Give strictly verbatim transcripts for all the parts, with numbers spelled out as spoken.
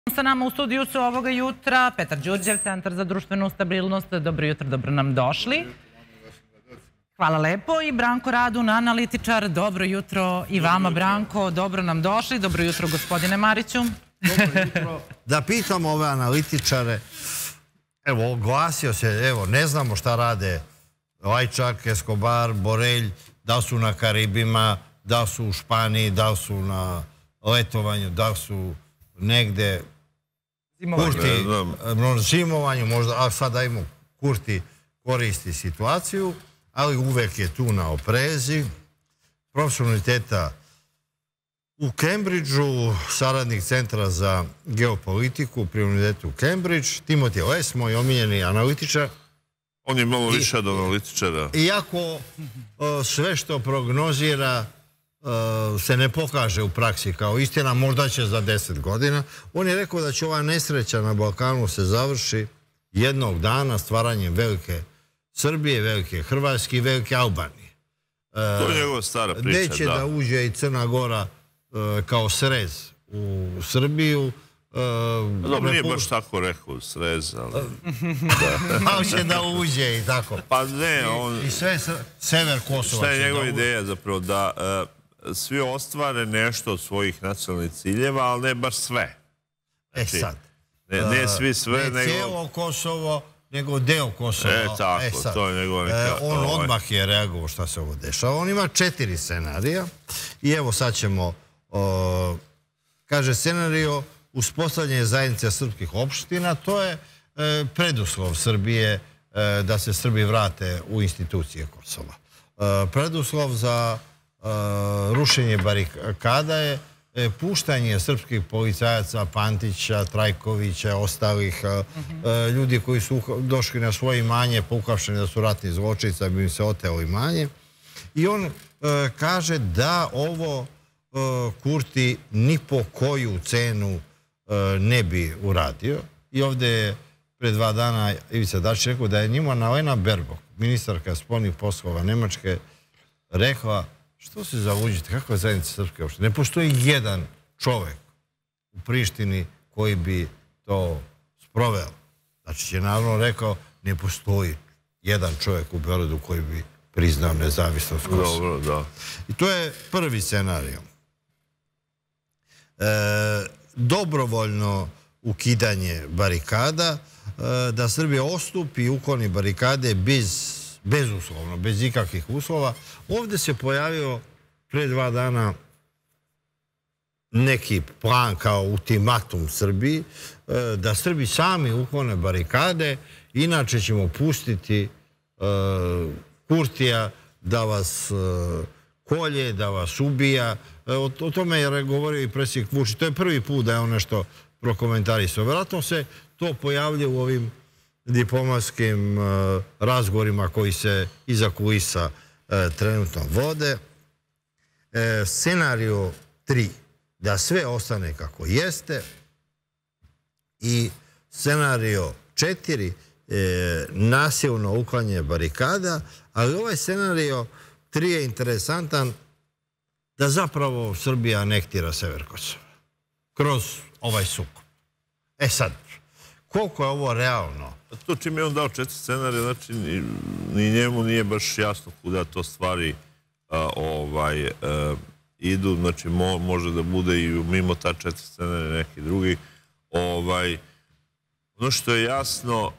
Sa nama u studiju su ovoga jutra Petar Đurđev, Centar za društvenu stabilnost. Dobro jutro, dobro nam došli. Hvala lepo. I Branko Radun, analitičar. Dobro jutro i vama, Branko. Dobro nam došli. Dobro jutro, gospodine Mariću. Dobro jutro. Da pitam ove analitičare, evo, oglasio se, evo, ne znamo šta rade Lajčak, Escobar, Borelj, da su na Karibima, da su u Španiji, da su na letovanju, da su negde Kurti, zimovanju, možda, a sada imamo Kurti koristi situaciju, ali uvek je tu na oprezi. Profesor univerziteta u Cambridgeu, saradnik Centra za geopolitiku pri univerzitetu u Cambridge, Timothy Les, moj omiljeni analitičar. On je malo više od analitičara. Iako sve što prognozira se ne pokaže u praksi kao istina, možda će za deset godina. On je rekao da će ova nesreća na Balkanu se završi jednog dana stvaranjem velike Srbije, velike Hrvatske i velike Albanije. To je njegova stara priča, da. Neće da uđe i Crna Gora kao srez u Srbiju. Dobro, nije baš tako rekao srez, ali... Ali će da uđe i tako. Pa ne, on... I sve sever Kosova će da uđe. Šta je njegova ideja zapravo? Da svi ostvare nešto od svojih nacionalnih ciljeva, ali ne baš sve. E sad. Ne svi sve, nego... Ne cijelo Kosovo, nego deo Kosova. E, tako, to je njegova neka... On odmah je reagovao šta se ovo dešava. On ima četiri scenarija i evo sad ćemo... Kaže, scenario uspostavljanje zajednice srpskih opština, to je preduslov Srbije da se Srbi vrate u institucije Kosova. Preduslov za rušenje barikada je puštanje srpskih policajaca, Pantića, Trajkovića, ostalih ljudi koji su došli na svoje imanje, pokavšeni da su ratni zločinci, da bi im se otelo imanje. I on kaže da ovo Kurti ni po koju cenu ne bi uradio. I ovdje je pre dva dana Ivica Dačić rekao da je njima Annalena Baerbock, ministarka spoljnih poslova Nemačke, rekla: što se zaluđite, kakva je zajednica srpske opštine? Ne postoji jedan čovek u Prištini koji bi to sproveo. Znači je naravno rekao, ne postoji jedan čovek u Beogradu koji bi priznao nezavisnost Kosova. Dobro, da. I to je prvi scenarij. Dobrovoljno ukidanje barikada, da Srbija ostupi i ukloni barikade bezuslovno, bez ikakvih uslova. Ovdje se pojavio pre dva dana neki plan kao ultimatum Srbiji, da Srbi sami uklone barikade, inače ćemo pustiti Kurtija da vas kolje, da vas ubija. O tome je govorio i predsjednik Vučić. To je prvi put da je on nešto prokomentarisao. Vjerojatno se to pojavlja u ovim diplomatskim razgovorima koji se iza kulisa trenutno vode. Scenario tri, da sve ostane kako jeste. I scenario četiri, nasilno uklanjanje barikada. Ali ovaj scenario tri je interesantan, da zapravo Srbija anektira sever Kosova kroz ovaj sukob. E sad, koliko je ovo realno? To čim je on dao četiri scenarije, znači ni njemu nije baš jasno kuda to stvari idu, znači može da bude i mimo ta četiri scenarije neki drugi. Ono što je jasno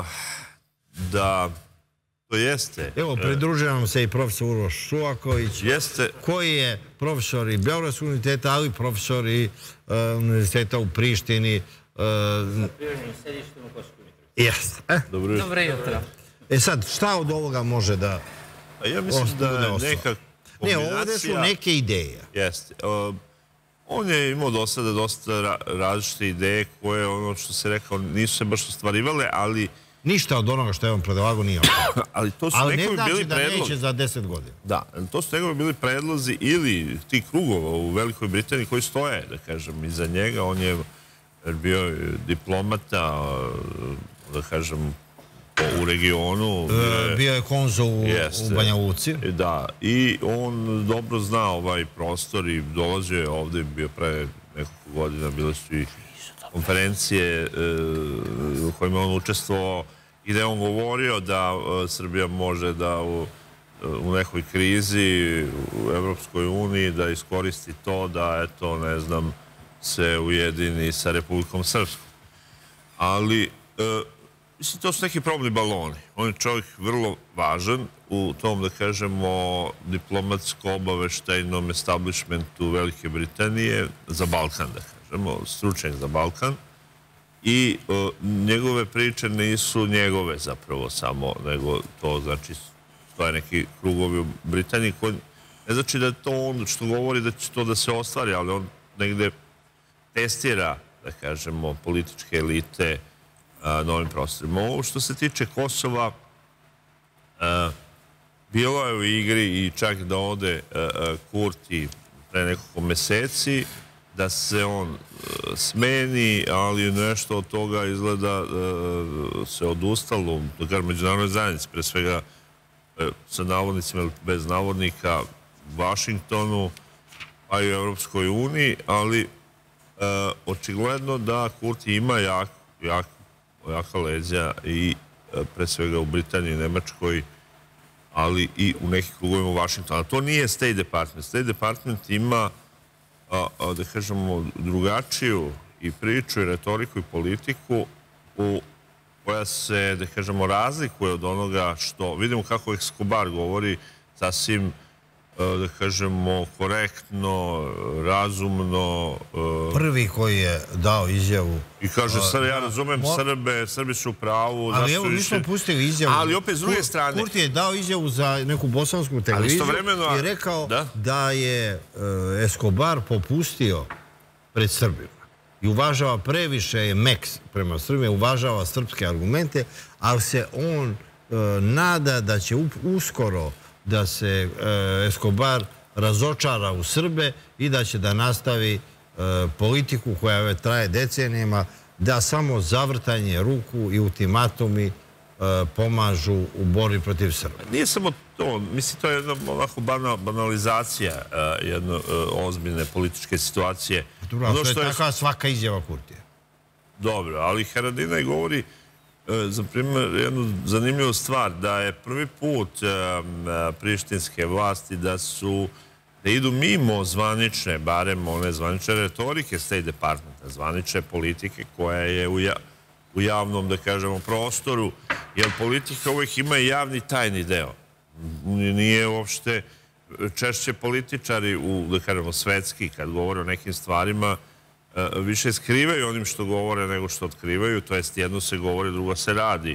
da to jeste... Evo, pridružujem se i profesor Uroš Šuvaković, koji je profesor i Beogradskog univerziteta, ali profesor i univerziteta u Prištini. Sa prirodnim sedištem u Kosovskoj Mitrovici. Jeste. Dobro jutro. E sad, šta od ovoga može da... Ja mislim da je neka kombinacija... Ne, ovdje su neke ideje. Jeste. On je imao do sada dosta različite ideje koje, ono što se rekao, nisu se baš ostvarivale, ali... Ništa od onoga što je on predlagao nije ono. Ali to su nekovi bili predlozi. Ali ne znači da neće za deset godina. Da, to su nekovi bili predlozi ili ti krugova u Velikoj Britaniji koji stoje, da kažem, iza njega. On je bio diplomata, da kažem, u regionu. Bio je konzul u Banja Luci. Da, i on dobro zna ovaj prostor i dolazio je ovdje, bio pre nekoliko godina, bile su i konferencije u kojima on učestvovao i da je on govorio da Srbija može da u, u nekoj krizi u Evropskoj uniji da iskoristi to da, eto, ne znam, se ujedini sa Republikom Srpskom. Ali, e, mislim, to su neki probni baloni. On je čovjek vrlo važan u tom, da kažemo, diplomatsko-obaveštajnom establishmentu Velike Britanije za Balkan, da kažemo, stručnjak za Balkan. I e, njegove priče nisu njegove zapravo samo, nego to, znači, stoje neki krugovi u Britaniji koji ne znači da je to on što govori da će to da se ostvari, ali on negde testira, da kažemo, političke elite a, na ovim prostorima. Ovo što se tiče Kosova, a, bilo je u igri i čak da ode a, a, Kurti pre nekoliko meseci, da se on a, smeni, ali nešto od toga izgleda a, se odustalo, da kažem, međunarodnoj zajednici, pre svega a, sa navodnicima ili bez navodnika, u Vašingtonu, pa i u Evropskoj uniji, ali Uh, očigledno da Kurti ima jak, jak, jaka leđa i uh, pre svega u Britaniji i Nemačkoj, ali i u nekih krugovima u Vašingtonu. To nije State Department. State Department ima, uh, uh, da kažemo, drugačiju i priču, i retoriku, i politiku u koja se, da kažemo, razlikuje od onoga što vidimo kako Escobar govori sasvim, da kažemo, korektno, razumno. Prvi koji je dao izjavu. I kaže, ja razumem Srbe, Srbi su u pravu. Ali evo, mi smo pustili izjavu. Ali opet s druge strane. Kurti je dao izjavu za neku bosansku televiziju i rekao da je Escobar popustio pred Srbima. I uvažava previše, je meks prema Srbima, uvažava srpske argumente, ali se on nada da će uskoro da se Escobar razočara u Srbe i da će da nastavi politiku koja već traje decenijama, da samo zavrtanje ruku i ultimatumi pomažu u borbi protiv Srba. Nije samo to, mislim, to je jedna ovako banalizacija jedne ozbiljne političke situacije. Dobro, to je takva svaka izjava Kurtija. Dobro, ali Haradinaj govori za primjer jednu zanimljivu stvar, da je prvi put prištinske vlasti da su, da idu mimo zvanične, barem one zvanične retorike State Departmenta, zvanične politike koja je u javnom, da kažemo, prostoru, jer politika uvijek ima i javni tajni deo. Nije uopšte, češće političari u, da kažemo, svetski, kad govore o nekim stvarima, više skrivaju onim što govore nego što otkrivaju, to jest jedno se govori, drugo se radi.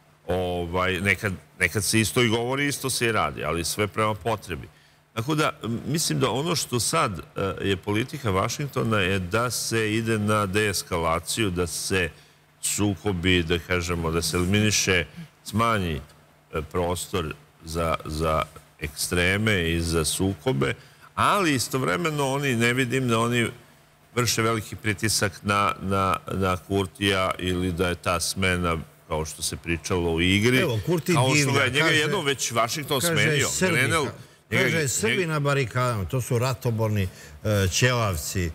Nekad se isto i govori, isto se i radi, ali sve prema potrebi. Tako da, mislim da ono što sad je politika Vašingtona je da se ide na deeskalaciju, da se sukobi, da kažemo, da se eliminiše, smanji prostor za ekstreme i za sukobe, ali istovremeno oni, ne vidim da oni vrše veliki pritisak na Kurtija ili da je ta smena, kao što se pričalo u igri. Evo, Kurti divlja. Njega je jednom već Vašington smenio. Kaže, Srbi na barikadama, to su ratoborni ćelavci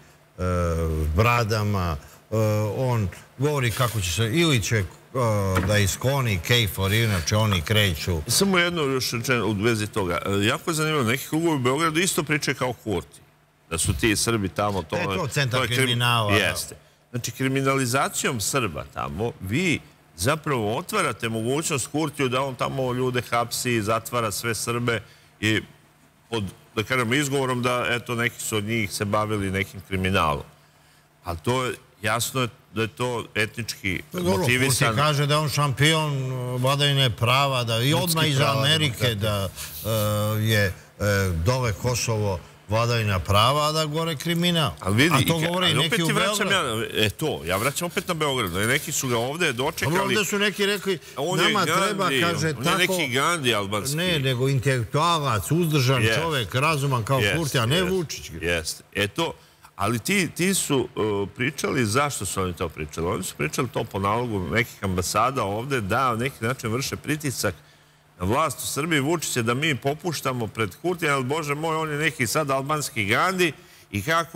bradama. On govori kako će se, ili će da iskloni Kejfor, inače oni kreću. Samo jedno još u vezi toga. Jako je zanimljivo, neki krugovi u Beogradu isto pričaju kao Kurti. Da su ti Srbi tamo... To je to centar kriminala. Jeste. Znači, kriminalizacijom Srba tamo, vi zapravo otvarate mogućnost Kurtiju da on tamo ljude hapsi i zatvara sve Srbe i pod, da kažem, izgovorom da, eto, neki su od njih se bavili nekim kriminalom. Ali to je, jasno je da je to etnički motivisan... Kurti kaže da je on šampion vladavine prava, da i odmah iz Amerike, da je dole Kosovo vladavina prava, a da gore kriminal. A to govore i neki u Beogradu. E to, ja vraćam opet na Beogradu. Neki su ga ovde dočekali... Ovde su neki rekli, nama treba, kaže, tako... On je neki Gandhi albanski. Ne, nego intelektualac, uzdržan čovek, razuman kao Kurti, a ne Vučić. Jeste. E to, ali ti su pričali, zašto su oni to pričali? Oni su pričali to po nalogu nekih ambasada ovde, da na neki način vrše pritisak na vlast u Srbiji, Vučića, da mi popuštamo pred Kurtijem, ali Bože moj, on je neki sad albanski Gandhi i kako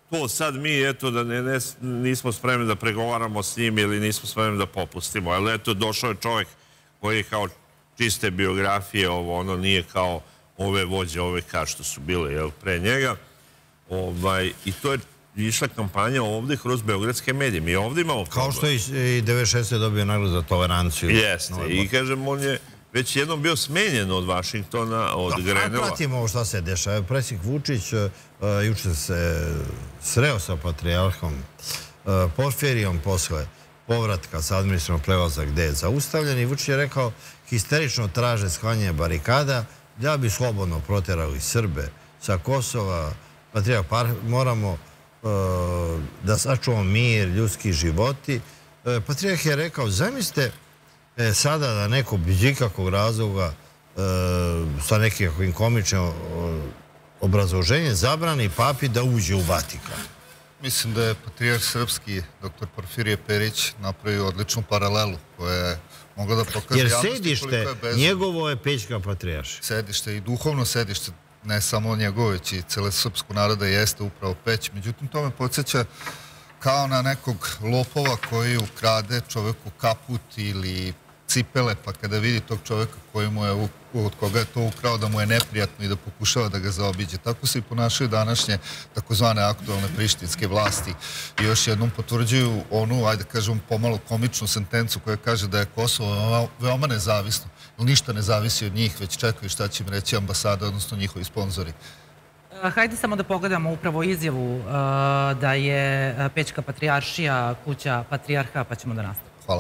to sad mi, eto, da nismo spremni da pregovaramo s njim ili nismo spremni da popustimo. Ali eto, došao je čovjek koji je kao čiste biografije, ovo, ono, nije kao ove vođe, ove kao što su bile pre njega. I to je išla kampanja ovdje kroz beogradske medije. Mi ovdje imamo problem. Kao što je i devedeset šeste dobio nagradu za toleranciju. Jeste. I kažem, on je već jednom bio smenjen od Vašingtona, od Grenela. Pratimo ovo šta se dešava. Predsjednik Vučić juče se sreo sa patrijarhom Porfirijom posle povratka sa administrativnog prevoza gde je zaustavljen i Vučić je rekao histerično traže sklanjanje barikada da bi slobodno proterali Srbe sa Kosova. Patrijarh, moramo da sačuvamo mir, ljudski životi. Patrijarh je rekao, zamislite sada da neko bez ikakvog razloga sa nekakvim komičnim obrazloženjem zabrani papi da uđe u Vatikan. Mislim da je patrijarh srpski, doktor Porfirije Perić, napravio odličnu paralelu koja je mogla da pokaže javnosti koliko je bezumno. Jer sedište njegovo je Pećka patrijaršija. Sedište i duhovno sedište, ne samo njegovo, već i cele srpskog naroda jeste upravo Peć. Međutim, to me podsjeća kao na nekog lopova koji ukrade čoveku kaput ili cipele, pa kada vidi tog čoveka od koga je to ukrao da mu je neprijatno i da pokušava da ga zaobiđe. Tako se i ponašaju današnje takozvane aktualne prištinske vlasti i još jednom potvrđuju onu, ajde kažem, pomalo komičnu sentencu koja kaže da je Kosovo veoma nezavisno. Ništa ne zavisi od njih, već čekaju šta će im reći ambasada, odnosno njihovi sponzori. Hajde samo da pogledamo upravo izjavu da je Pećka patrijaršija kuća patrijarha, pa ćemo da nastavimo. Hvala.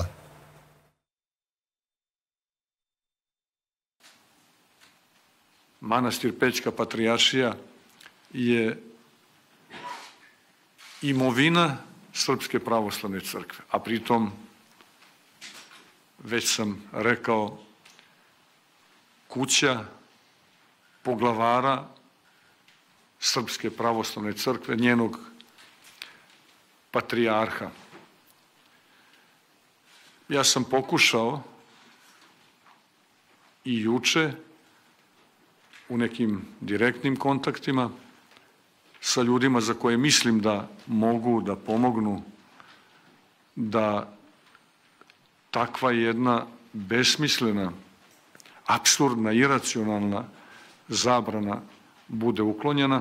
Manastir Pećka patrijaršija je imovina Srpske pravoslavne crkve, a pritom, već sam rekao, kuća poglavara Srpske pravoslavne crkve, njenog patrijarha. Ja sam pokušao i juče u nekim direktnim kontaktima sa ljudima za koje mislim da mogu da pomognu da takva jedna besmislena, apsurdna, iracionalna zabrana bude uklonjena,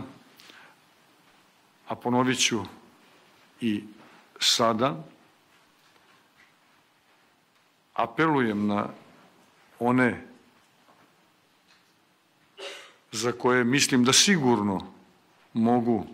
a ponovit ću i sada, apelujem na one za koje mislim da sigurno mogu,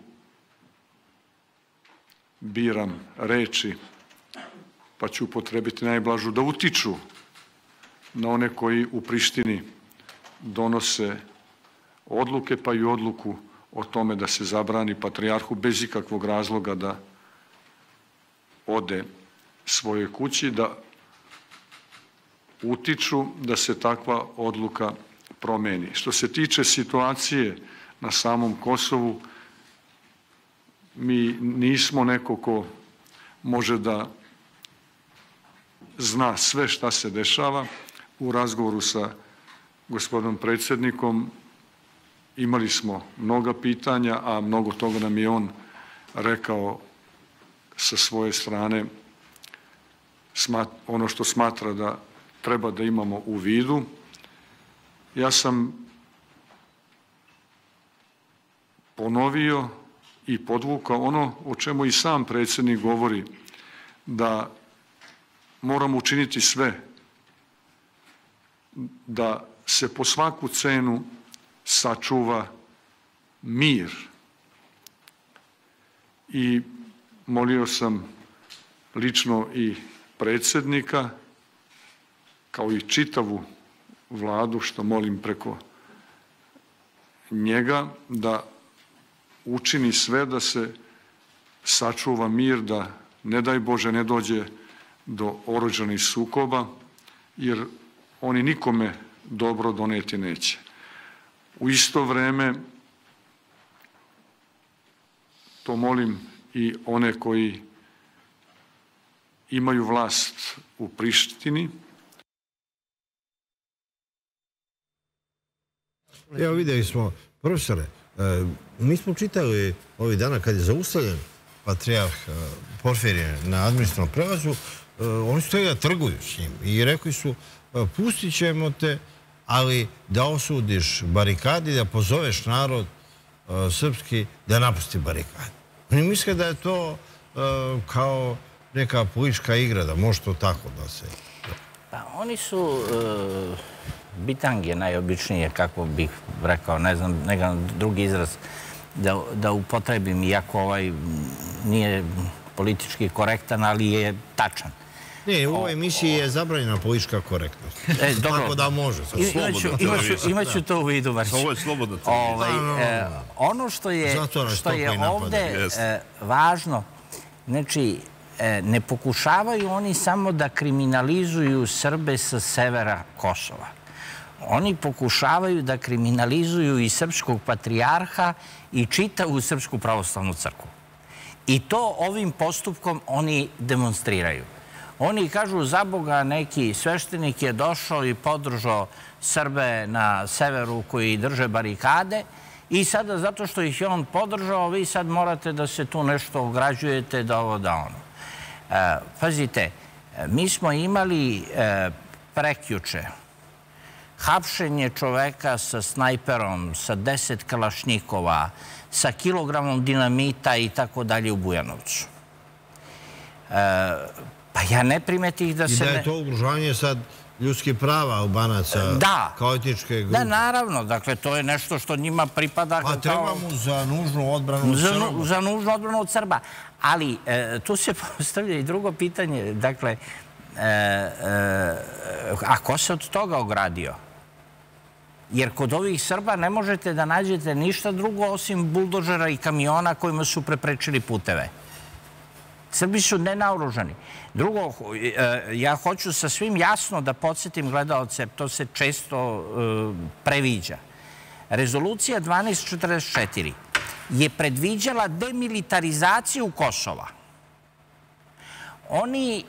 biram reči, pa ću upotrebiti najblažu, da utiču na one koji u Prištini donose odluke, pa i odluku o tome da se zabrani patrijarhu bez ikakvog razloga da ode svojoj kući, da utiču da se takva odluka promeni. Što se tiče situacije na samom Kosovu, mi nismo neko ko može da zna sve šta se dešava. U razgovoru sa gospodinom predsjednikom imali smo mnoga pitanja, a mnogo toga nam je on rekao sa svoje strane, ono što smatra da treba da imamo u vidu. Ja sam ponovio i podvukao ono o čemu i sam predsjednik govori, da moramo učiniti sve da se po svaku cenu sačuva mir. I molio sam lično i predsjednika, kao i čitavu vladu, što molim preko njega, da učini sve da se sačuva mir, da ne daj Bože ne dođe do oružanih sukoba, jer oni nikome dobro doneti neće. U isto vreme, to molim i one koji imaju vlast u Prištini. Evo vidjeli smo, profesore, Mi smo čitali ovih dana kad je zaustavljen patrijarh Porfirije na administrativnom prelazu, oni su htjeli da trguju s njim i rekli su pustit ćemo te, ali da osudiš barikadi, da pozoveš narod srpski da napusti barikade. Oni misle da je to kao neka politička igra, da može to tako da se... Pa oni su bitange najobičnije, kako bih rekao, ne znam, nekam drugi izraz da upotrebim, iako ovaj nije politički korektan, ali je tačan. Ne, u ovoj emisiji je zabranjena politička korektnost. Tako da može. Imaću to u vidu, Marć. Ovo je slobodno televizija. Ono što je ovde važno, znači, ne pokušavaju oni samo da kriminalizuju Srbe sa severa Kosova. Oni pokušavaju da kriminalizuju i srpskog patrijarha i čitavu Srpsku pravoslavnu crkvu. I to ovim postupkom oni demonstriraju. Oni kažu, za Boga, neki sveštenik je došao i podržao Srbe na severu koji drže barikade i sada, zato što ih je on podržao, vi sad morate da se tu nešto ograđujete, da ovo, da ono. Pazite, mi smo imali prekjuče hapšenje čoveka sa snajperom, sa deset kalašnjikova, sa kilogramom dinamita i tako dalje u Bujanovcu. Pa ja ne primetih da se... I da je to ugrožavanje sad ljudskih prava Albanaca kao etičke grupe. Da, naravno. Dakle, to je nešto što njima pripada... Pa treba mu za nužnu odbranu od Srba. Za nužnu odbranu od Srba. Ali tu se postavlja i drugo pitanje. Dakle, a ko se od toga ogradio? Jer kod ovih Srba ne možete da nađete ništa drugo osim buldožera i kamiona kojima su preprečili puteve. Srbi su nenaoružani. Drugo, ja hoću sa svim jasno da podsjetim gledalce, to se često previđa. Rezolucija dvanaest četrdeset četiri je predviđala demilitarizaciju Kosova. Oni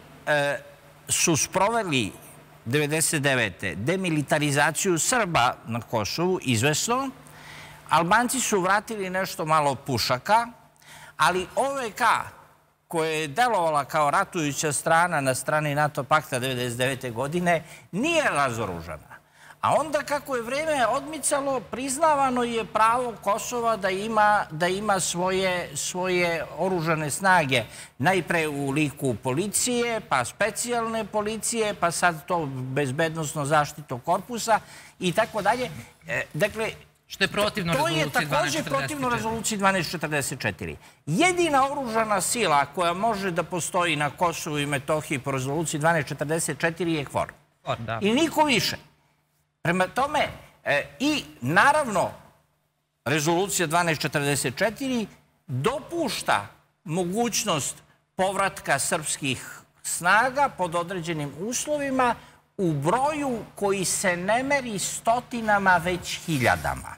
su sproveli devedeset devete demilitarizaciju Srba na Kosovu, izvesno. Albanci su vratili nešto malo pušaka, ali O V K, koja je delovala kao ratujuća strana na strani NATO pakta devedeset devete godine, nije razoružana. A onda, kako je vreme odmicalo, priznavano je pravo Kosova da ima svoje oružane snage. Najpre u liku policije, pa specijalne policije, pa sad to bezbednostno zaštito korpusa i tako dalje. Dakle, što je protivno rezoluciji dvanaest četrdeset četiri. To je također protivno rezoluciji dvanaest četrdeset četiri. Jedina oružana sila koja može da postoji na Kosovu i Metohiji po rezoluciji dvanaest četrdeset četiri je KFOR. I niko više. Prema tome, i naravno, rezolucija dvanaest četrdeset četiri dopušta mogućnost povratka srpskih snaga pod određenim uslovima u broju koji se ne meri stotinama, već hiljadama.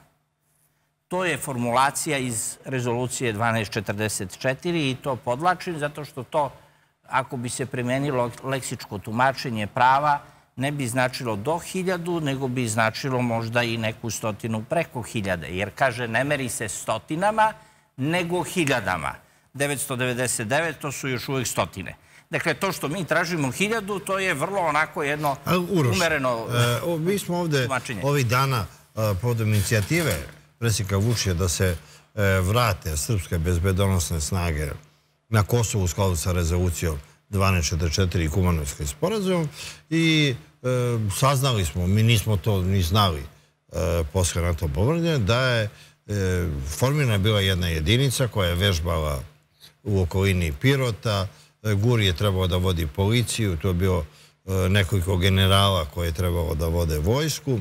To je formulacija iz rezolucije dvanaest četrdeset četiri i to podlačim zato što to, ako bi se primenilo leksičko tumačenje prava, ne bi značilo do hiljadu, nego bi značilo možda i neku stotinu preko hiljade. Jer, kaže, ne meri se stotinama, nego hiljadama. devetsto devedeset devet, to su još uvijek stotine. Dakle, to što mi tražimo hiljadu, to je vrlo onako jedno umereno tumačenje. Mi smo ovde ovih dana povodom inicijative predsjednika Vučića da se vrate srpske bezbedonosne snage na Kosovu u skladu sa rezolucijom dvanaest četrdeset četiri i Kumanovskim sporazumom i saznali smo, mi nismo to ni znali posle NATO bombardovanja, da je formirana bila jedna jedinica koja je vežbala u okolini Pirota. Guri je trebao da vodi policiju, to je bilo nekoliko generala koje je trebalo da vode vojsku,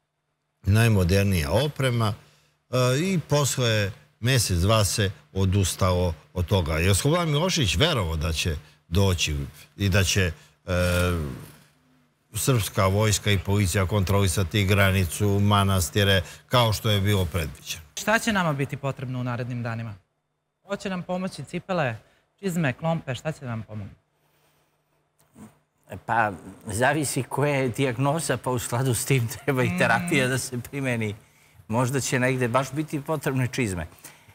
najmodernija oprema i posle mjesec, dva se odustalo od toga. Jer Slobodan Milošević verovao da će doći i da će srpska vojska i policija kontrolisati granicu, manastire, kao što je bilo predviđeno. Šta će nama biti potrebno u narednim danima? Hoće nam pomoći cipele, čizme, klompe, šta će nam pomoći? Pa, zavisi koja je dijagnoza, pa u skladu s tim treba i terapija da se primeni možda će negde baš biti potrebne čizme.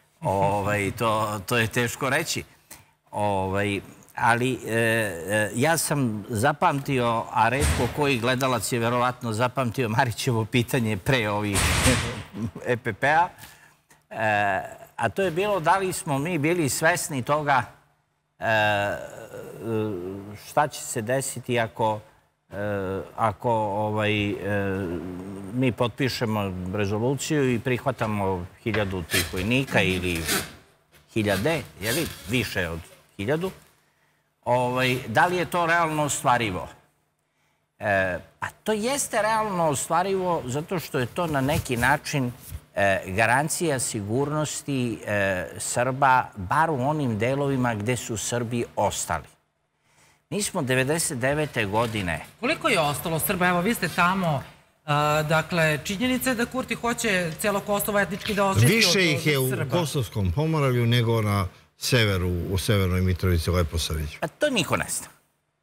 To je teško reći. Ali ja sam zapamtio, a retko koji gledalac je verovatno zapamtio Marićevo pitanje pre ovih E P P-a, a to je bilo da li smo mi bili svesni toga šta će se desiti ako ako mi potpišemo rezoluciju i prihvatamo hiljadu tih vojnika ili hiljade, više od hiljadu. Da li je to realno ostvarivo? Pa to jeste realno ostvarivo zato što je to na neki način garancija sigurnosti Srba, bar u onim delovima gde su Srbi ostali. Mi smo devedeset devete godine... Koliko je ostalo Srba? Evo, vi ste tamo. Dakle, činjenica je da Kurti hoće cijelo Kosovo etnički da oživi od Srba. Više ih je u Kosovskom Pomoravlju nego na severu, u severnoj Mitrovici, Leposaviću. Pa to niko ne zna.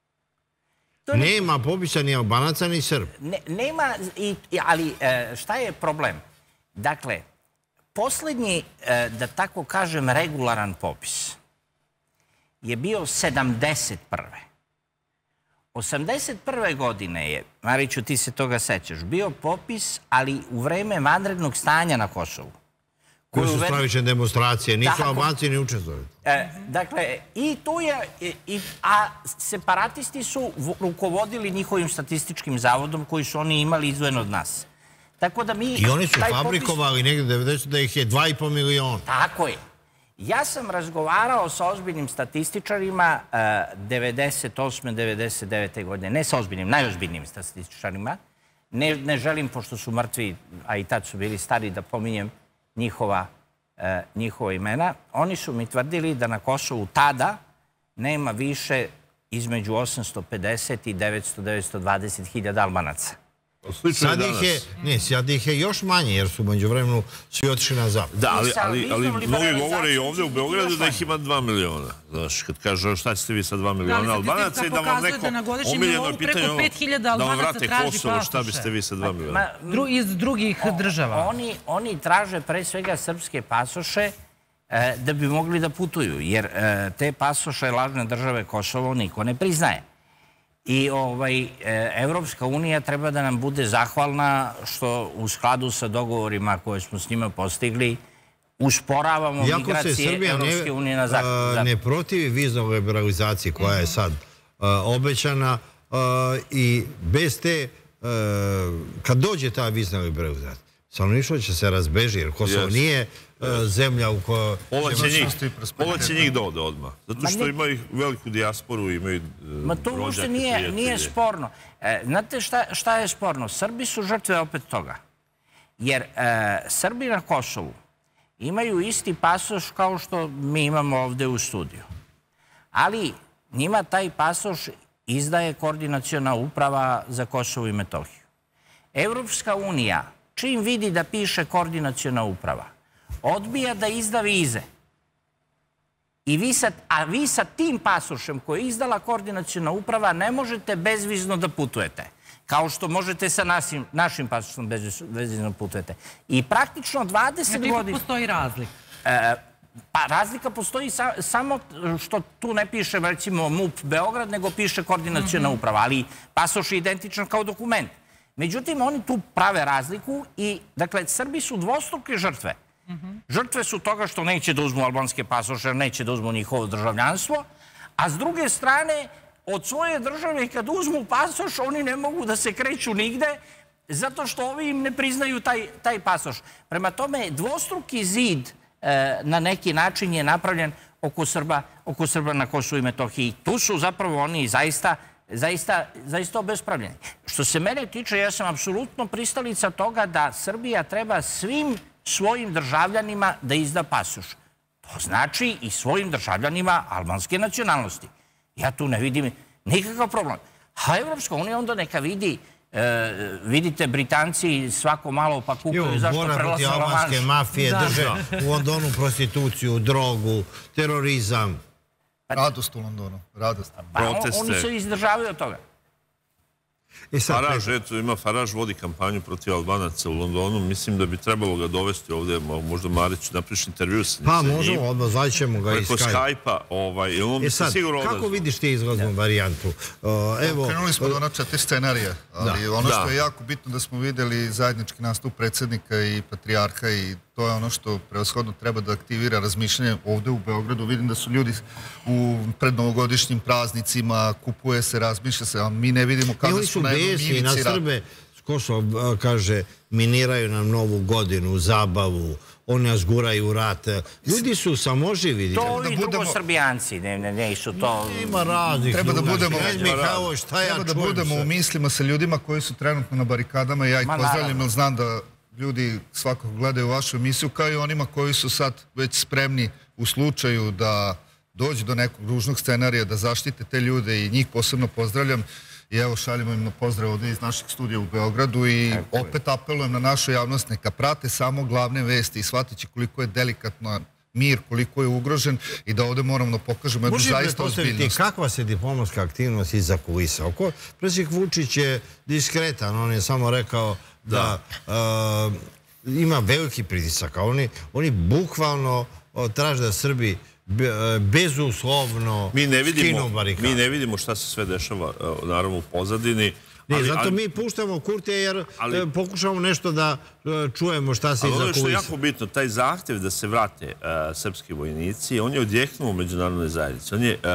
Nema popisa ni Albanaca ni Srba. Nema, ali šta je problem? Dakle, posljednji, da tako kažem, regularan popis je bio sedamdeset prve. osamdeset prve godine je, Mariću, ti se toga sećaš, bio popis, ali u vreme vanrednog stanja na Kosovu. Koje su stravične demonstracije, nisu Albanci ni učestvovali. Dakle, i tu je, a separatisti su rukovodili njihovim statističkim zavodom koji su oni imali izdvojen od nas. I oni su fabrikovali negdje devedeset da ih je dva i po miliona. Tako je. Ja sam razgovarao sa ozbiljnim statističarima devedeset osme devedeset devete godine. Ne sa ozbiljnim, najozbiljnim statističarima. Ne želim, pošto su mrtvi, a i tad su bili stari, da pominjem njihova imena. Oni su mi tvrdili da na Kosovu tada nema više između osamsto pedeset i devetsto do devetsto dvadeset hiljada Albanaca. Sad ih je još manje, jer su među vremenu svi otišli na zapad. Da, ali mnogi govore i ovdje u Beogradu da ih ima dva miliona. Znaš, kad kažu šta ćete vi sa dva miliona Albanaca i da vam neko omiljeno pitanje, da vam vrate Kosovo, šta biste vi sa dva miliona? Iz drugih država. Oni traže pre svega srpske pasoše da bi mogli da putuju, jer te pasoše lažne države Kosovo niko ne priznaje. I Evropska unija treba da nam bude zahvalna što u skladu sa dogovorima koje smo s njima postigli usporavamo migracije Evropske unije na zapad. Iako se Srbija ne protivi viznog liberalizaciji koja je sad obećana i bez te, kad dođe ta vizna liberalizacija, stanovništvo će se razbeži jer Kosovo nije zemlja u kojoj... Pola će njih da ode odmah. Zato što imaju veliku dijasporu, imaju rođake, Ma to uopšte nije sporno. Znate šta je sporno? Srbi su žrtve opet toga. Jer Srbi na Kosovu imaju isti pasoš kao što mi imamo ovde u studiju. Ali njima taj pasoš izdaje Koordinaciona uprava za Kosovo i Metohiju. Evropska unija, čim vidi da piše Koordinaciona uprava, odbija da izda vize. A vi sa tim pasošem koji je izdala Koordinaciona uprava ne možete bezvizno da putujete. Kao što možete sa našim pasošom bezvizno putujete. I praktično dvadeset godina... Znači, postoji razlika? Pa razlika postoji samo što tu ne piše, recimo, M U P Beograd, nego piše Koordinaciona uprava. Ali pasoš je identičan kao dokument. Međutim, oni tu prave razliku i, dakle, Srbi su dvostruke žrtve. Žrtve su toga što neće da uzmu albanske pasoše, neće da uzmu njihovo državljanstvo, a s druge strane, od svoje države, kad uzmu pasoš, oni ne mogu da se kreću nigde, zato što ovi im ne priznaju taj pasoš. Prema tome, dvostruki zid na neki način je napravljen oko Srba na Kosovu i Metohiji. Tu su zapravo oni zaista zaista obespravljeni. Što se mene tiče, ja sam apsolutno pristalica toga da Srbija treba svim svojim državljanima da izda pasoš. To znači i svojim državljanima albanske nacionalnosti. Ja tu ne vidim nikakav problem. A Evropska unija onda neka vidi, vidite, Britanci svako malo pa kukaju zašto prelaze na Lamanš. Albanske mafije drže u Londonu prostituciju, drogu, terorizam. Radost u Londonu, radost. Oni se izdržavaju od toga. Faraž, eto, ima Faraž vodi kampanju protiv Albanaca u Londonu. Mislim da bi trebalo ga dovesti ovdje, možda Marić napriš intervju s njim. Pa možemo, odmah zvaćemo ga iz Skype. Preko Skype-a. E sad, kako vidiš ti izlaznu varijantu? Krenuli smo do ona četiri scenarija, ali ono što je jako bitno da smo vidjeli zajednički nastup predsjednika i patrijarha i to je ono što prevashodno treba da aktivira razmišljanje ovdje u Beogradu. Vidim da su ljudi u prednovogodišnjim praznicima, kupuje se, razmišlja se, a mi ne vidimo kada su na jednom mimici. Na Srbe, Kosovo kaže, miniraju nam novu godinu, zabavu, oni nas guraju u rat. Ljudi su samoživi. To i drugosrbijanci, ne su to... Ima raznih. Treba da budemo... Treba da budemo u mislima sa ljudima koji su trenutno na barikadama. Ja ih pozdravljam, jer znam da ljudi svakako gledaju vašu emisiju, kao i onima koji su sad već spremni u slučaju da dođe do nekog ružnog scenarija, da zaštite te ljude i njih posebno pozdravljam. I evo, šaljimo im na pozdrav ovdje iz našeg studija u Beogradu i opet apelujem na našu javnost, neka prate samo glavne vesti i shvatit će koliko je delikatno mir, koliko je ugrožen i da ovdje moramo da pokažemo jednu zaista ozbiljnost. Možete kakva se diplomatska aktivnost iza kulisa? Predsjednik Vučić je diskretan, on je samo rekao da ima veliki pritisak, a oni bukvalno traže da Srbi bezuslovno skinu barikade. Mi ne vidimo šta se sve dešava, naravno, u pozadini. Ne, zato mi puštamo Kurtija jer pokušamo nešto da čujemo šta se iza kulisa. Ali ono što je jako bitno, taj zahtjev da se vrate srpski vojnici, on je odjeknuo u međunarodnoj zajednici.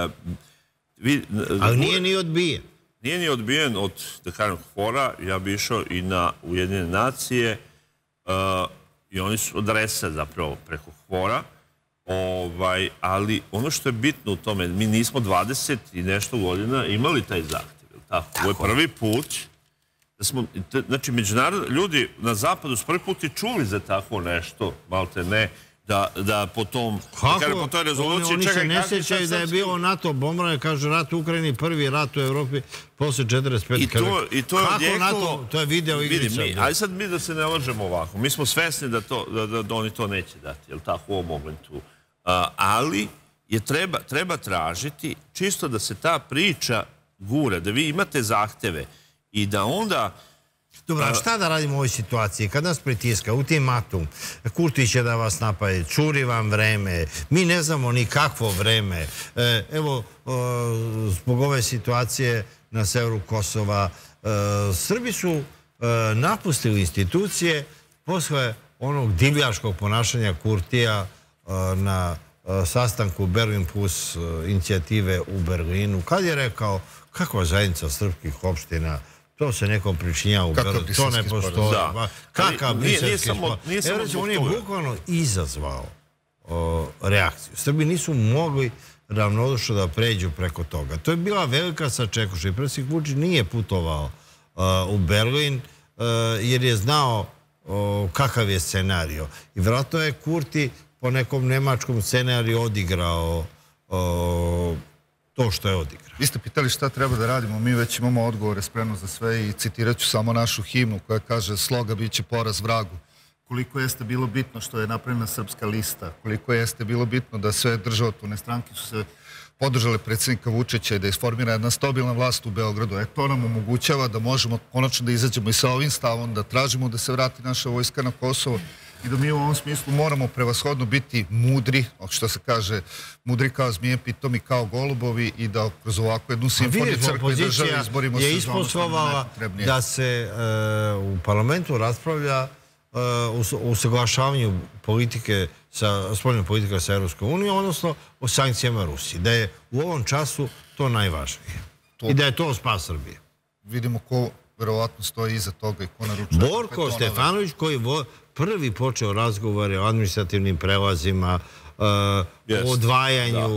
Ali nije ni odbijen. Nije ni odbijen od, da kažem, Hvora. Ja bi išao i na Ujedinjene nacije i oni su od Resa zapravo preko Hvora. Ali ono što je bitno u tome, mi nismo dvadeset i nešto godina imali taj zahtjev. Ovo je prvi put da smo, znači, međunarodni ljudi na zapadu su prvi put i čuli za tako nešto, malte ne, da po tom, po toj rezoluciji... Oni se ne sjećaju da je bilo NATO bombardovanje, kaže rat u Ukrajini, prvi rat u Evropi posle četrdeset pete. I to je odjeknulo... To je video igrica. Ali sad mi da se ne lažemo ovako, mi smo svesni da oni to neće dati, jel tako, u ovom momentu. Ali je treba tražiti čisto da se ta priča gura, da vi imate zahteve i da onda... Dobro, a šta da radimo u ovoj situaciji? Kad nas pritiska, ultimatum, Kurti će da vas napaje, curi vam vreme, mi ne znamo ni kakvo vreme. Evo, zbog ove situacije na severu Kosova, Srbi su napustili institucije posle onog divljaškog ponašanja Kurtija na sastanku Berlin plus inicijative u Berlinu, kad je rekao kakva zajednica srpskih opština, to se nekom pričinja u Berlinu, to ne postoji. Kakav briselski spor. On je bukvalno izazvao reakciju. Srbi nisu mogli ravnodušno da pređu preko toga. To je bila velika sačekuša i predsjednik Vučić nije putovao u Berlin jer je znao kakav je scenario. I vjerojatno je Kurti po nekom nemačkom scenariju odigrao to što je odigrao. Vi ste pitali šta treba da radimo, mi već imamo odgovore spremno za sve i citirat ću samo našu himnu koja kaže sloga bit će poraz vragu. Koliko jeste bilo bitno što je napravljena srpska lista, koliko jeste bilo bitno da sve državotvorne stranke su se podržale predsjednika Vučića i da je isformira jedna stabilna vlast u Beogradu. E, to nam omogućava da možemo konačno da izađemo i sa ovim stavom, da tražimo da se vrati naša vojska na Kosovo i da mi u ovom smislu moramo prevashodno biti mudri, što se kaže, mudri kao zmije, pitomi kao golubovi i da kroz ovakvu jednu simfoniju crkve države izborimo se za ono što nam najpotrebnije. Da se u parlamentu raspravlja o usaglašavanju politike, spoljne politike sa Evropskom unijom, odnosno o sankcijama Rusiji. Da je u ovom času to najvažnije. I da je to spas Srbije. Vidimo ko verovatno stoji iza toga i ko naručuje. Borko Stefanović koji prvi počeo razgovore o administrativnim prelazima, o odvajanju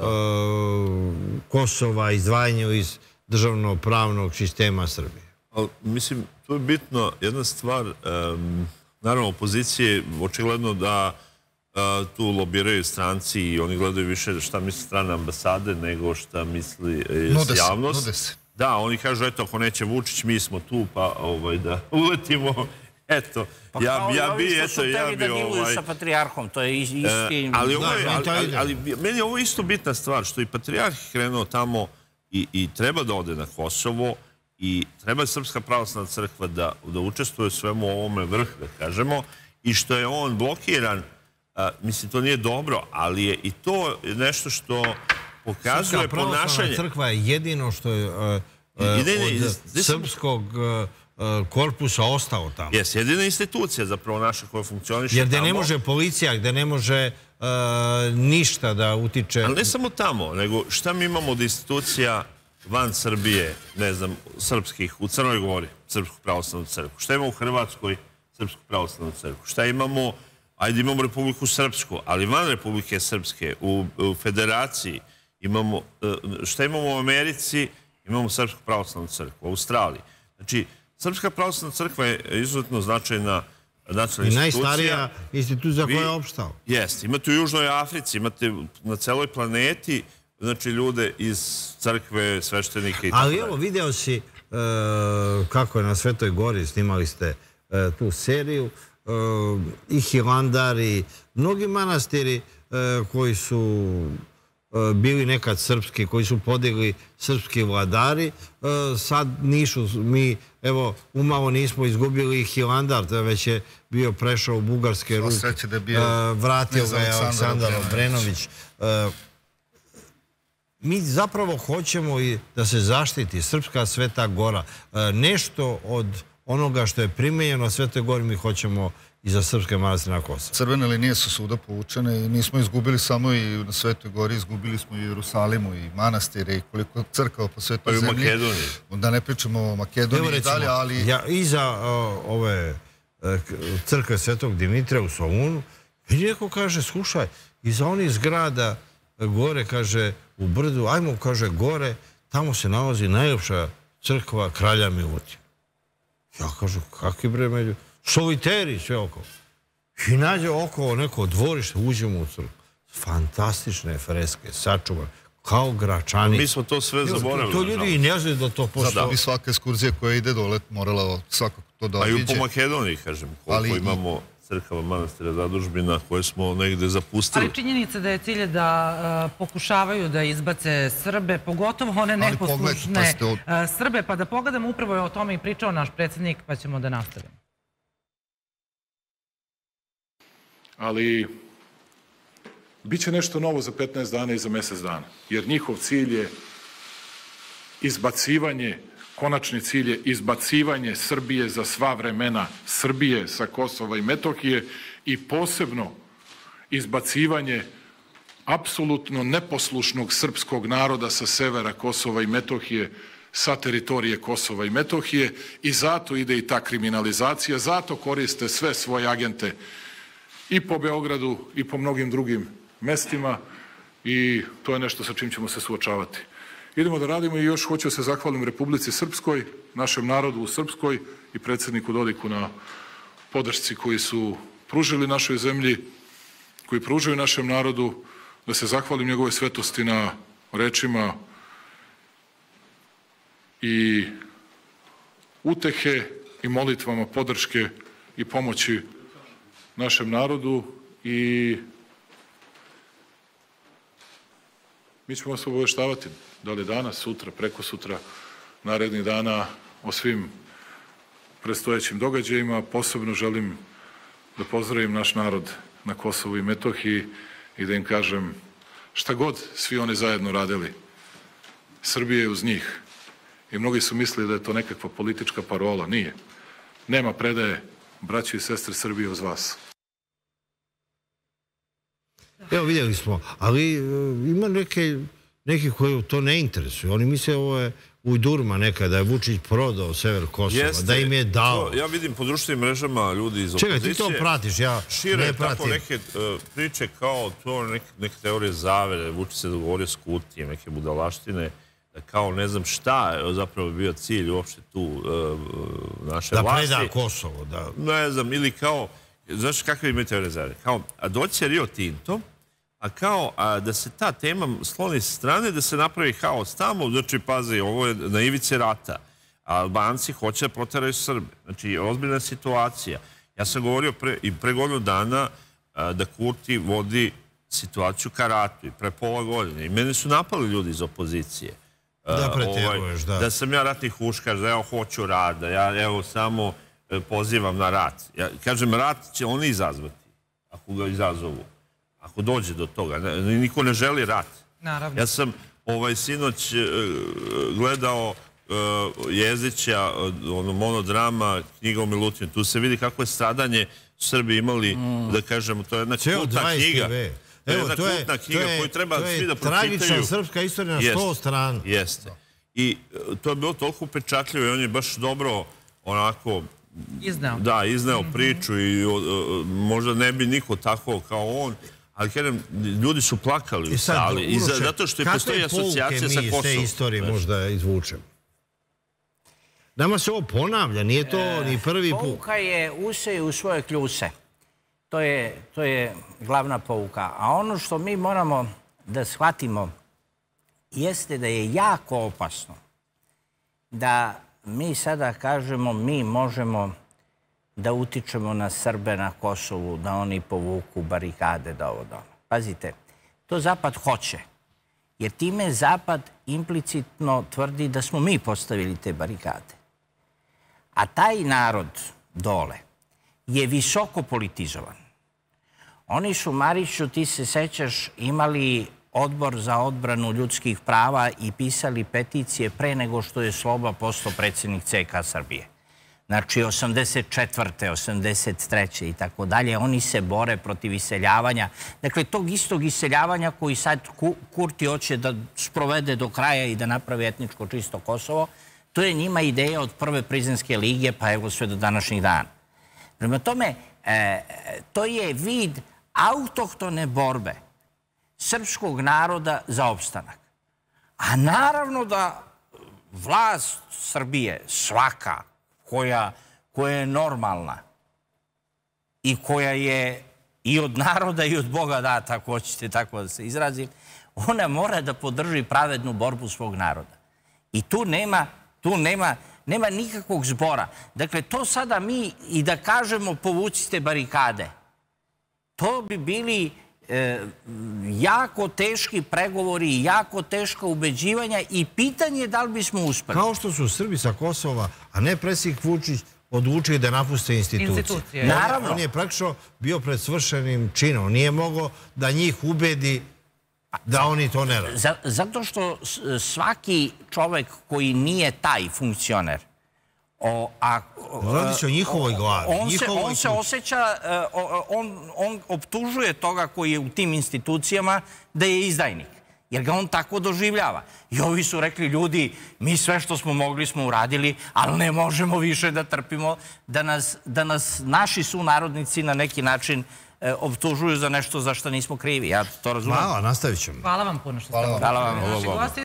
Kosova, izdvajanju iz državno-pravnog sistema Srbije. Mislim, tu je bitno jedna stvar, naravno opozicije, očigledno da tu lobiraju stranci i oni gledaju više šta misli strane ambasade nego šta misli javnost. Nude se. Da, oni kažu, eto, ako neće Vučić, mi smo tu, pa da uletimo. Eto, ja bi, eto, ja bi... da diluju sa patrijarhom, to je isti... Ali meni je ovo isto bitna stvar, što i patrijarh krenuo tamo i treba da ode na Kosovo I treba Srpska pravoslavna crkva da učestvuje svemu ovome vrh, da kažemo, i što je on blokiran, mislim, to nije dobro, ali je i to nešto što pokazuje ponašanje. Srpska pravoslavna crkva je jedino što je od srpskog korpusa ostao tamo. Jes, jedina institucija zapravo naša koja funkcioniše tamo. Jer gde ne može policija, gde ne može ništa da utiče. Ali ne samo tamo, nego šta mi imamo od institucija van Srbije, ne znam, srpskih, u Crnoj Gori, Srpsku pravoslavnu crkvu. Šta imamo u Hrvatskoj, Srpsku pravoslavnu crkvu? Šta imamo, ajde imamo Republiku Srpsku, ali van Republike Srpske, u Federaciji imamo, šta imamo u Americi, imamo Srpsku pravoslavnu crkvu, u Australiji. Znači, Srpska pravoslavna crkva je izuzetno značajna nacionalna institucija. I najstarija institucija koja je opstala. Jeste, imate u Južnoj Africi, imate na celoj planeti, znači ljude iz crkve, sveštenike i tako dalje. Ali evo, video si kako je na Svetoj Gori, snimali ste tu seriju, i Hilandar i mnogi manastiri koji su bili nekad srpski, koji su podigli srpski vladari, sad nišu, mi, evo, umalo nismo izgubili Hilandar, već je bio prešao u bugarske ruke, vratio ga je Aleksandar Obrenović. Mi zapravo hoćemo i da se zaštiti Srpska Sveta Gora. Nešto od onoga što je primenjeno na Svetoj Gori mi hoćemo i za srpske manastire na Kosovu. Crvene linije su svuda povučene i nismo izgubili samo i na Svetoj Gori, izgubili smo i u Jerusalimu i manastire i koliko crkava po svetoj zemlji. Pa i u Makedoniji. Da ne pričamo o Makedoniji i dalje, ali... Iza ove crkve Svetog Dimitrija u Solunu, i neko kaže, slušaj, iza onih zgrada gore, kaže, u brdu, ajmo, kaže, gore, tamo se nalazi najljepša crkva kralja Milutija. Ja kažu, kakvi bre među... Šoviteri, sve oko. I nađe oko neko dvorište, uđemo u crkvu. Fantastične freske, sačuvane, kao Gračani. Mi smo to sve zaboravili. To ljudi i ne znaju da to postoji. Zato bi svaka ekskurzija koja ide dole morala svakako to da obiđe. A i po Makedoniji, kažem, koliko imamo crkava, manastira, zadužbina koje smo negde zapustili. Ali činjenica da je cilj da pokušavaju da izbace Srbe, pogotovo one neposlušne Srbe, pa da pogledamo, upravo je o tome i pričao naš predsjednik, pa ćemo da nastavimo. Ali bit će nešto novo za petnaest dana i za mjesec dana, jer njihov cilj je izbacivanje, konačni cilj je izbacivanje Srbije za sva vremena, Srbije sa Kosova i Metohije i posebno izbacivanje apsolutno neposlušnog srpskog naroda sa severa Kosova i Metohije, sa teritorije Kosova i Metohije, i zato ide i ta kriminalizacija, zato koriste sve svoje agente i po Beogradu i po mnogim drugim mestima, i to je nešto sa čim ćemo se suočavati. Idemo da radimo i još hoću se zahvalim Republici Srpskoj, našem narodu u Srpskoj i predsjedniku Dodiku na podršci koji su pružili našoj zemlji, koji pružaju našem narodu, da se zahvalim njegove svetosti na rečima i utehe i molitvama podrške i pomoći našem narodu, i mi ćemo vas obaveštavati da li danas, sutra, preko sutra, narednih dana o svim predstojećim događajima. Posebno želim da pozdravim naš narod na Kosovu i Metohiji i da im kažem šta god svi oni zajedno radili, Srbija je uz njih. I mnogi su mislili da je to nekakva politička parola. Nije. Nema predaje, braći i sestre, Srbije uz vas. Evo, vidjeli smo, ali ima neki koji to ne interesuju. Oni misle ovo je ujdurma neka, da je Vučić prodao sever Kosova, da im je dao. Ja vidim po društvenim mrežama ljudi iz opozicije. Čekaj, ti to pratiš, ja ne pratim. Šire tako neke priče kao to, neke teorije zavere, Vučić se dogovorio s Kutijem, neke budalaštine, kao ne znam šta je zapravo bio cilj uopšte tu naše vlasti. Da preda Kosovo, da. Ne znam, ili kao, znaš kakve imaju teorije zavere? Kao, a doće Rio Tinto, a kao da se ta tema sloni s strane, da se napravi haos tamo, znači, pazi, ovo je na ivici rata. Albanci hoće da proteraju Srbe. Znači, ozbiljna situacija. Ja sam govorio i pre godinu dana da Kurti vodi situaciju ka ratu i pre pola godine. I mene su napali ljudi iz opozicije. Da pretjeruješ, da. Da sam ja ratni huškaš, da ja hoću rad, da ja evo samo pozivam na rat. Ja kažem, rat će oni izazvati, ako ga izazovu. Ako dođe do toga. Niko ne želi rat. Naravno. Ja sam ovaj sinoć gledao Jezića, ono monodrama, knjiga o Milutinu. Tu se vidi kako je stradanje Srbi imali, da kažemo, to je jedna kultna knjiga. To je jedna kultna knjiga koju treba svi da pročitaju. To je tragična srpska istorija na sto strana. Jeste. I to je bilo toliko upečatljivo i on je baš dobro onako izneo. Da, izneo priču i možda ne bi niko tako kao on. Ali kažem, ljudi su plakali u sali. Zato što je postoji asocijacija sa Kosovom. Kakve pouke mi iz te istorije možda izvučemo? Nama se ovo ponavlja, nije to ni prvi put. Pouka je usej u svoje kljuse. To je glavna pouka. A ono što mi moramo da shvatimo jeste da je jako opasno da mi sada kažemo mi možemo da utičemo na Srbe na Kosovu, da oni povuku barikade, da ovo da ono. Pazite, to Zapad hoće. Jer time Zapad implicitno tvrdi da smo mi postavili te barikade. A taj narod dole je visoko politizovan. Oni su, Mariću, ti se sećaš, imali odbor za odbranu ljudskih prava i pisali peticije pre nego što je Sloba postao predsjednik C K Srbije. Znači, osamdeset četvrte, osamdeset treće i tako dalje. Oni se bore protiv iseljavanja. Dakle, tog istog iseljavanja koji sad Kurti hoće da sprovede do kraja i da napravi etničko čisto Kosovo, to je njima ideja od prve Prizrenske lige, pa evo sve do današnjih dana. Prema tome, to je vid autohtone borbe srpskog naroda za opstanak. A naravno da vlast Srbije, svaka, koja je normalna i koja je i od naroda i od Boga data, ako hoćete tako da se izrazim, ona mora da podrži pravednu borbu svog naroda. I tu nema, tu nema, nema nikakvog zbora. Dakle, to sada mi i da kažemo povucite barikade, to bi bili jako teški pregovori i jako teška ubeđivanja i pitanje je da li bismo uspeli. Kao što su Srbi sa Kosova, a ne predsjednik Vučić, odlučili da napuste institucije. Naravno. On je praktično bio pred svršenim činom. Nije mogao da njih ubedi da oni to ne rade. Zato što svaki čovek koji nije taj funkcioner, radi se o njihovoj glavi. On se osjeća, on optužuje toga koji je u tim institucijama da je izdajnik. Jer ga on tako doživljava. I ovi su rekli, ljudi, mi sve što smo mogli smo uradili, ali ne možemo više da trpimo da nas naši sunarodnici na neki način optužuju za nešto za što nismo krivi. Ja to razumijem. Hvala, nastavit ćemo. Hvala vam puno što ste ovdje. Hvala vam.